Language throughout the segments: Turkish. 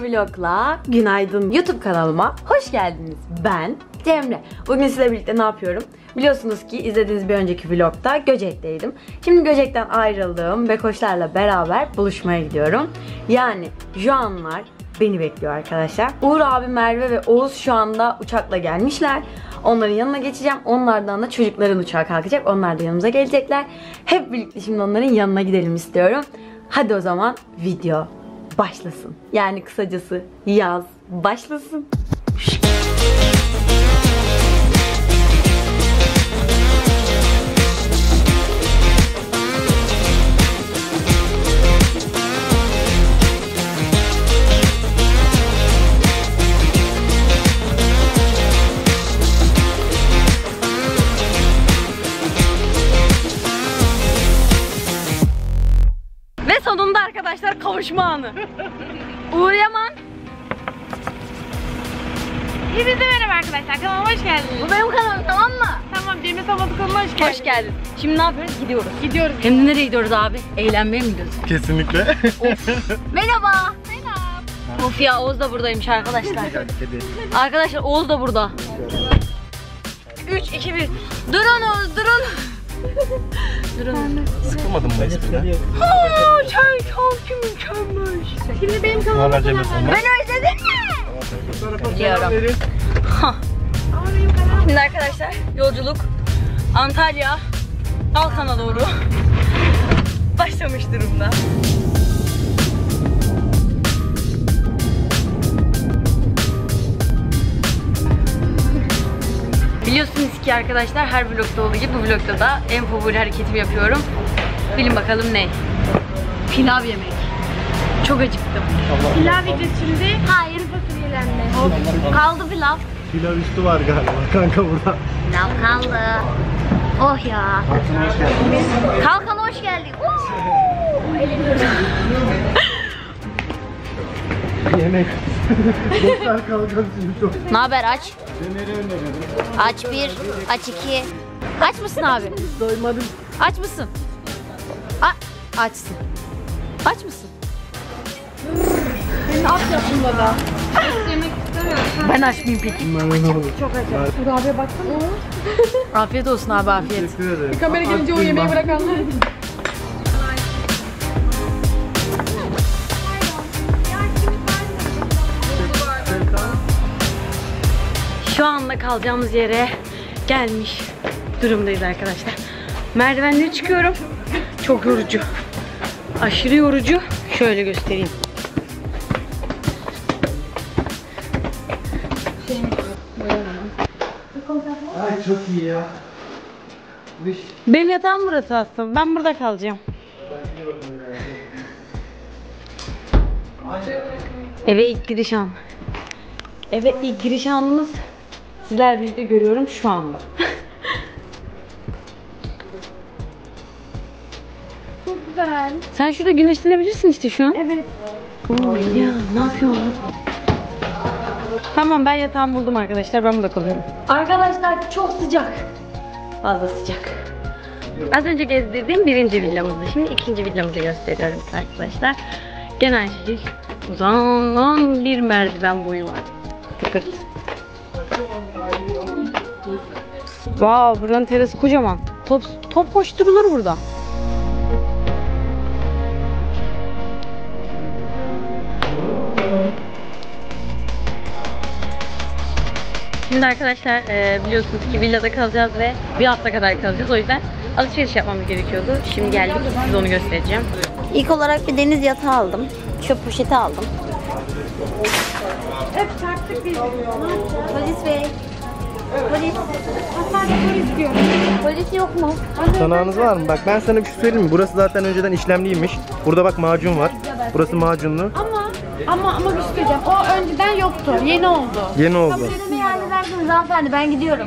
Vlog'la günaydın YouTube kanalıma hoş geldiniz. Ben Cemre. Bugün sizle birlikte ne yapıyorum? Biliyorsunuz ki izlediğiniz bir önceki vlogda Göcek'teydim. Şimdi Göcek'ten ayrıldım ve koçlarla beraber buluşmaya gidiyorum. Yani Juanlar beni bekliyor arkadaşlar. Uğur abi, Merve ve Oğuz şu anda uçakla gelmişler. Onların yanına geçeceğim. Onlardan da çocukların uçağı kalkacak. Onlar da yanımıza gelecekler. Hep birlikte şimdi onların yanına gidelim istiyorum. Hadi o zaman video başlasın. Yani kısacası yaz başlasın. Ve sonunda arkadaşlar kavuşma anı. Uğur Yaman. Hepinize merhaba arkadaşlar, kanalıma hoş geldiniz. Bu benim kanalım, tamam mı? Tamam, Cemre Sabah'ın kanalına hoş geldiniz. Hoş geldin. Şimdi ne yapıyoruz? Gidiyoruz. Gidiyoruz. Hem de nereye gidiyoruz abi? Eğlenmeye mi gidiyoruz? Kesinlikle. Merhaba. Selam. Of ya, Oğuz da buradaymış arkadaşlar. Arkadaşlar Oğuz da burada. 3, 2, 1. Durun Oğuz, durun. Durun. Sıkılmadın mı espriden? Sen çok mükemmel. Şimdi benim kanalıma Cemre Ben özledim mi? Biliyorum. Şimdi arkadaşlar yolculuk Antalya Alkan'a doğru başlamış durumda. Biliyorsunuz ki arkadaşlar her vlogda olduğu gibi bu vlogda da en favori hareketimi yapıyorum. Bilin bakalım ne? Pilav yemek. Çok acıktım. pilav yiyeceğiz şimdi. Hayır, fasulyelenme. Kaldı pilav. Pilav üstü var galiba kanka burada. Pilav kaldı. Oh ya. Kalkan hoş geldin. Yemek. Dostlar kalkan şimdi çok. Ne haber, aç? Ben nereye öneririm? Aç 1, aç 2. Aç mısın abi? Doymadım. Aç mısın? Açsın. Aç mısın? At yapımda da. Ben açmayayım peki. Çok acayip. Dur abiye baksana. Afiyet olsun abi, afiyet. Teşekkür ederim. Kamera gelince o yemeği bırakanlar. Şu anda kalacağımız yere gelmiş durumdayız arkadaşlar. Merdivenleri çıkıyorum. Çok yorucu. Aşırı yorucu. Şöyle göstereyim. Ay çok iyi ya. Benim yatağım burası aslında. Ben burada kalacağım. Eve ilk giriş an. Eve ilk giriş anımız sizler birlikte görüyorum şu anda. Çok güzel. Sen şurada güneşlenebilirsin işte şu an. Evet. Oo, ya ne yapıyorsun? Tamam, ben yatağımı buldum arkadaşlar. Ben burada kalıyorum. Arkadaşlar çok sıcak. Fazla sıcak. Az önce gezdirdiğim birinci villamızdı. Şimdi ikinci villamızı gösteriyorum arkadaşlar. Gene aynı şey. Uzanan bir merdiven boyu var. Tıkırt. Wow, buranın terası kocaman. Top koşturulur burada. Şimdi arkadaşlar biliyorsunuz ki villada kalacağız ve bir hafta kadar kalacağız. O yüzden alışveriş yapmamız gerekiyordu. Şimdi geldik, size onu göstereceğim. İlk olarak bir deniz yatağı aldım. Çöp poşeti aldım. Hep taktık biz. Polis bey. Polis. Hastanede polis diyor. Polis yok mu? Tanağınız var mı? Bak ben sana bir şey söyleyeyim mi? Burası zaten önceden işlemliymiş. Burada bak macun var. Burası macunlu. Ama bir şey söyleyeceğim. O önceden yoktu. Yeni oldu. Yeni oldu. Beni halledersiniz hanımefendi, ben gidiyorum.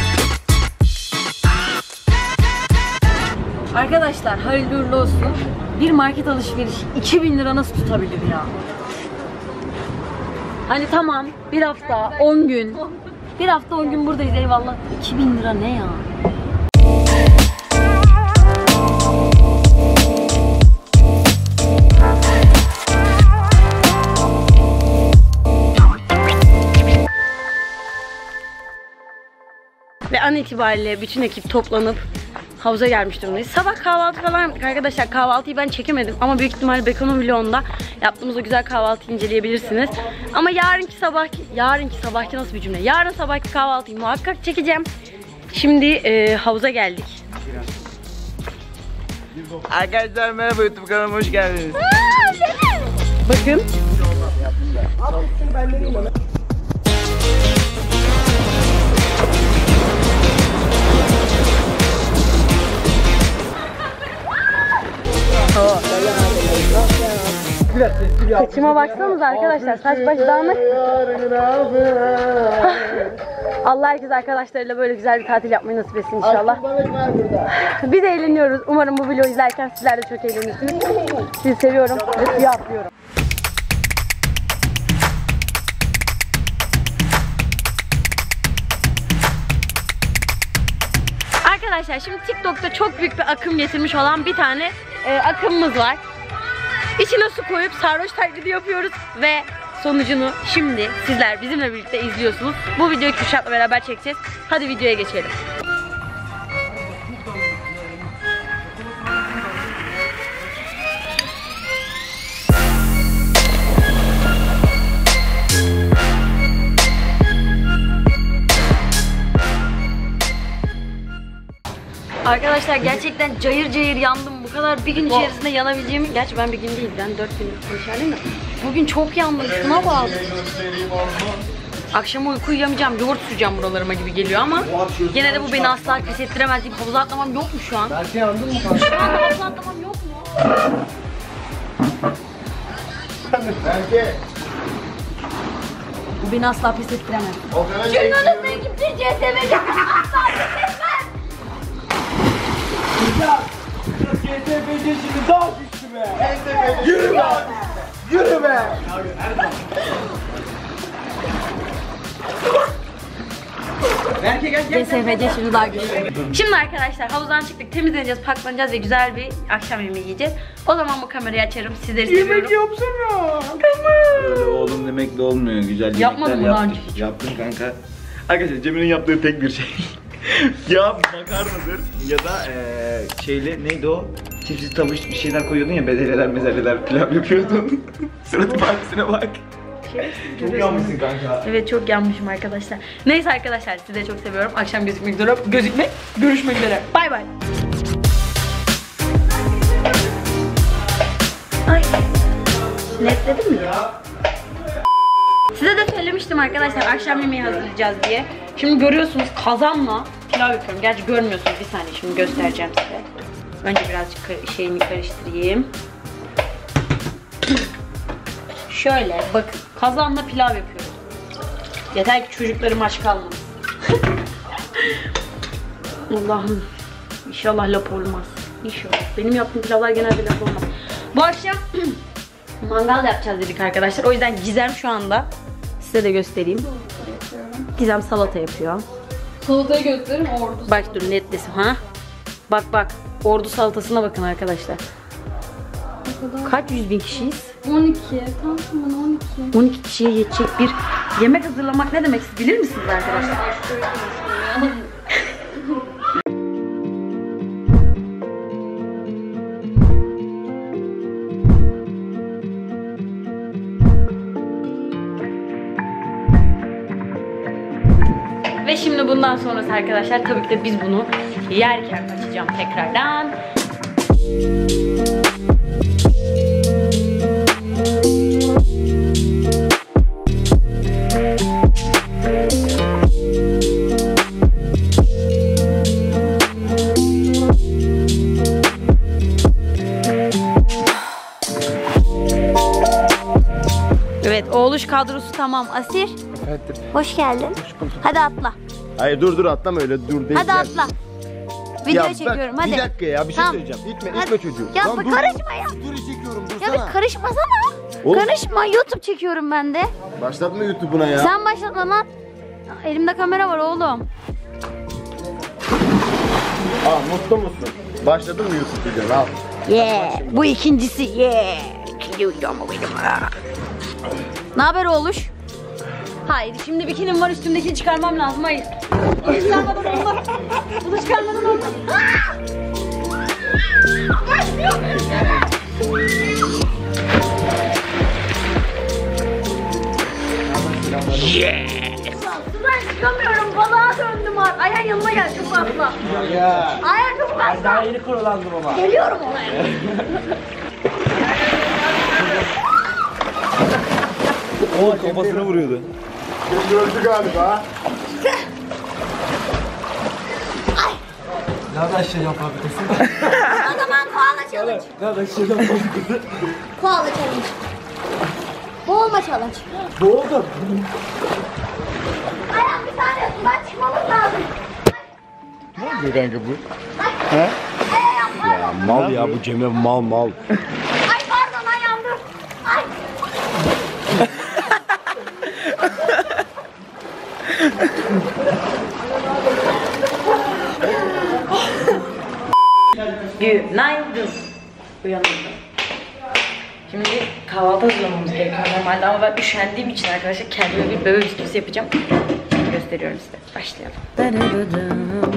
Arkadaşlar hayırlı uğurlu olsun. bir market alışverişi 2000 lira nasıl tutabilir ya? Hani tamam bir hafta 10 gün. Bir hafta 10 gün buradayız eyvallah. 2000 lira ne ya? Ve an itibariyle bütün ekip toplanıp havuza gelmiş durumdayız. Sabah kahvaltı falan yaptık arkadaşlar. Kahvaltıyı ben çekemedim ama büyük ihtimalle Beko'nun vlogunda yaptığımız o güzel kahvaltıyı inceleyebilirsiniz. Ama yarınki sabahki nasıl bir cümle? Yarın sabahki kahvaltıyı muhakkak çekeceğim. Şimdi havuza geldik. Arkadaşlar merhaba, YouTube kanalıma hoş geldiniz. Bakın. Saçıma baksanıza arkadaşlar, saç baş dağınık. Allah herkes arkadaşlarıyla böyle güzel bir tatil yapmayı nasip etsin inşallah. Biz eğleniyoruz. Umarım bu vlogu izlerken sizler de çok eğlenirsiniz. Sizi seviyorum ve suya atlıyorum. Arkadaşlar şimdi TikTok'ta çok büyük bir akım getirmiş olan bir tane akımımız var. İçine su koyup sarhoş taklidi yapıyoruz ve sonucunu şimdi sizler bizimle birlikte izliyorsunuz. Bu videoyu Kürşat'la beraber çekeceğiz. Hadi videoya geçelim. Arkadaşlar gerçekten cayır cayır yandım. Bu kadar bir gün içerisinde yanabileceğimi... Gerçi ben bir gün değil, ben 4 gün dışarıdayım da. Bugün çok yandım, şuna bak. Akşam uyku uyuyamayacağım, yoğurt süreceğim buralarıma gibi geliyor ama gene de bu beni asla pes ettiremez deyip havuza atlamam yok mu şu an? Belki yandın mı? Şu an havuza atlamam yok mu? Belki. Bu beni asla pes ettiremez. Şunların ekipte CSM'de asla etmez. GTPC şimdi daha güçlü be. Yürü be. Yürü be. CSFC şimdi daha güçlü. Şimdi arkadaşlar havuzdan çıktık, temizleneceğiz, paklanacağız ve güzel bir akşam yemeği yiyeceğiz. O zaman bu kamerayı açarım, sizleri seviyorum. Yemek yapsana. Öyle oğlum demek de olmuyor. Güzel yemekler Yapmadın mı daha önce hiç? Yaptım kanka. Arkadaşlar Cemil'in yaptığı tek bir şey. Ya makarnadır ya da şeyle neydi o? Çipsiz tavuk bir şeyler koyuyordun ya, bezelyeler mezelyeler pilav yapıyordun. Suratıma aksine bak. Çok yanmışsın kanka. Evet çok yanmışım arkadaşlar. Neyse arkadaşlar sizi de çok seviyorum. Akşam görüşmek üzere. Bay bay. Ay. Netledim mi ya? Size de söylemiştim arkadaşlar akşam yemeği hazırlayacağız diye. Şimdi görüyorsunuz kazanla pilav yapıyorum. Gerçi görmüyorsunuz, bir saniye şimdi göstereceğim size. Önce birazcık şeyini karıştırayım. Şöyle bakın, kazanla pilav yapıyorum. Yeter ki çocuklarım aç kalmasın. Allah'ım inşallah lap olmaz. İnşallah. Benim yaptığım pilavlar genelde lap olmaz. Bu akşam mangal yapacağız dedik arkadaşlar. O yüzden Gizem şu anda, size de göstereyim. Gizem salata yapıyor. Salatayı gösterim ordu. Bak dur netlesim ha. Bak bak. Ordu salatasına bakın arkadaşlar. Kaç 100.000 kişiyiz? 12. Tamam 12. 12 kişiye yetecek bir yemek hazırlamak ne demek, siz bilir misiniz arkadaşlar? Ve şimdi bundan sonrası arkadaşlar tabii ki de biz bunu yerken açacağım tekrardan. Evet, oğluş kadrosu tamam. Asir, Evet. hoş geldin. Hadi atla. Hayır dur atlama öyle dur değil. Hadi atla. Video Ya çekiyorum bak, hadi. Bir dakika ya bir şey Tamam. söyleyeceğim. İtme Hadi. çocuğu. Ya Lan bir dur. karışma ya. Dur çekiyorum Ya dursana. bir karışmasana. Oğlum. Karışma, YouTube çekiyorum ben de. Başlatma YouTube'una ya. Sen başlatma lan. Elimde kamera var oğlum. Mutlu musun? Başladım mı YouTube videonu al. Yeah. Bu ikincisi. Yeah. İkinci videom oluştu. Ne haber oğluş? Hayır, şimdi bikinim var, üstümdekini çıkarmam lazım. Hayır. Bunu çıkarmadan olmaz. Bunu çıkarmadan olmaz. Sudan çıkamıyorum, balığa döndüm artık. Ayhan yanıma gel, çok fazla. Ayhan çok fazla. Daha yeni kurulandım ama. Geliyorum oraya. O kafasına vuruyordu. Gördü galiba. Nerede aşağıya fabrikası? O zaman koala challenge. Nerede aşağıya fabrikası? Koala challenge. Boğulma challenge. Boğuldum. Ayhan bir tane sudan çıkmamız lazım. Ne oluyor kanka bu? He? Ayhan Ya mal ya bu Cemre mal. Ay pardon ayağım dur. Ay. Günaydın. Uyandım. Şimdi kahvaltı hazırlamamız gerekiyor normalde ama ben üşendiğim için arkadaşlar kendime bir bebe bisküvisi yapacağım. Gösteriyorum size. Başlayalım.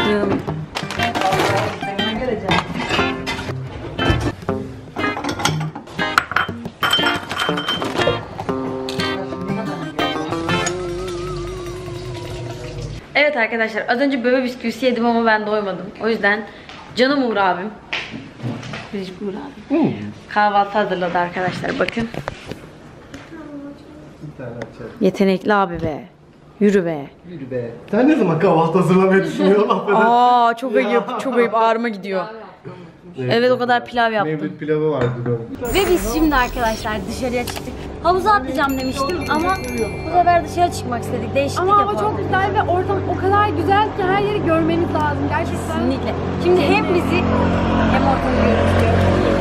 Evet arkadaşlar az önce bebe bisküvisi yedim ama ben doymadım. O yüzden canım Uğur abim. Biricik Uğur abim. Kahvaltı hazırladı arkadaşlar bakın. Yetenekli abi be. Yürü be. Yürü be. Sen ne zaman kahvaltı hazırlamayı düşünüyorsun? Aa çok ayıp, çok ayıp, ağrıma gidiyor. Evet o kadar pilav yaptım. Mevlüt pilavı vardı onun. Ve biz şimdi arkadaşlar dışarıya çıktık. Havuza atlayacağım demiştim ama bu sefer dışarı çıkmak istedik. Değişiklik Ama hava yapalım. çok güzel ve ortam o kadar güzel ki her yeri görmeniz lazım gerçekten. Kesinlikle. Şimdi hem bizi hem ortamı görüntülüyor.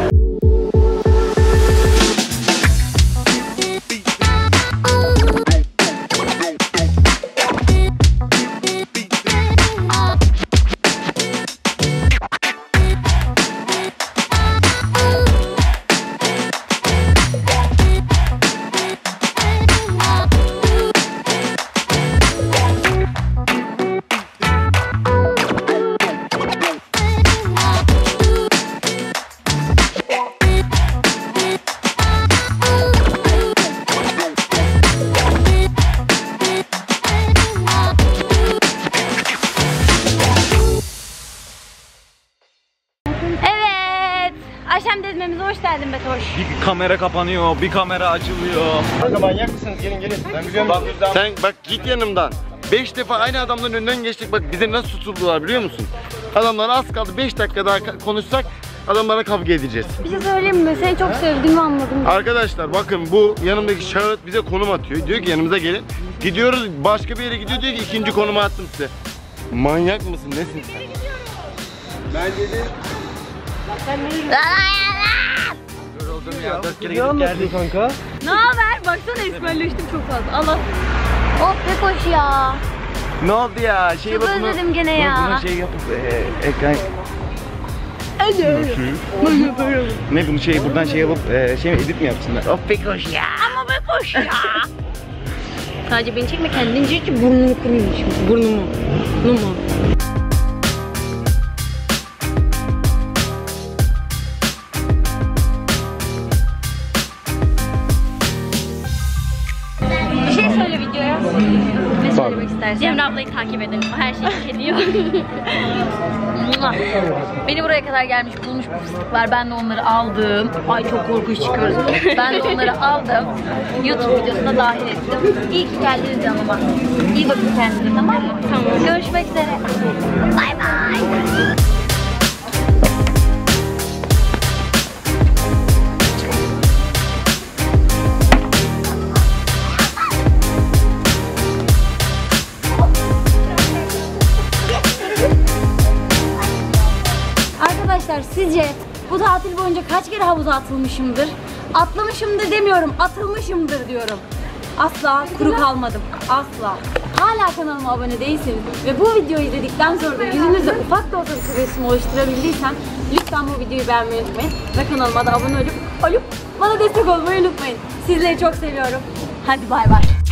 Akşam dezmemize hoş geldin Betoş. Bir kamera kapanıyor, bir kamera açılıyor. Kanka manyak mısınız? Gelin. Ben biliyorum. Sen bak git yanımdan. 5 defa aynı adamların önünden geçtik, bak bize nasıl tutuldular biliyor musun? Adamlar az kaldı, 5 dakika daha konuşsak adamlara kavga edeceğiz. Bir şey söyleyeyim mi? Seni çok sevdiğimi anladım. Arkadaşlar bakın bu yanımdaki şahıs bize konum atıyor. Diyor ki yanımıza gelin. Gidiyoruz başka bir yere gidiyor, diyor ki ikinci konumu attım size. Manyak mısın, nesin sen? Ben dedim. Yoruldum ya, 4 kere Ne gidip anlatıyor geldik. kanka? Ne haber? Baksana esmerleştim çok fazla. Allah. Oh Bekoş ya. Ne oldu ya? Çok özledim gene ya. Bunu şey yapıp ekran... Ne bunu şey buradan şey yapıp şey mi edit mi yapsınlar? Of be koş ya. Ama Bekoş ya. Sadece beni çekme, kendini çek ki burnunu kırayım şimdi. Burnumu. Burnumu. Bir şey söyle videoya. Ne söylemek istersin? Cemre ablayı takip edelim. O her şeyi hak ediyor. Beni buraya kadar gelmiş bulmuş bu fıstıklar. Ben de onları aldım. Ay çok korkunç çıkıyoruz. Ben de onları aldım. YouTube videosuna dahil ettim. İyi ki geldiniz yanıma. İyi bakın kendinize, tamam mı? Tamam. Görüşmek üzere. Bay bay. boyunca kaç kere havuza atılmışımdır? Atlamışımdır demiyorum, atılmışımdır diyorum. Asla kuru kalmadım. Asla. Hala kanalıma abone değilseniz ve bu videoyu izledikten sonra da yüzünüzde ufak da olsa bir tebessüm oluşturabildiysem lütfen bu videoyu beğenmeyi unutmayın ve kanalıma da abone olup bana destek olmayı unutmayın. Sizleri çok seviyorum. Hadi bay bay.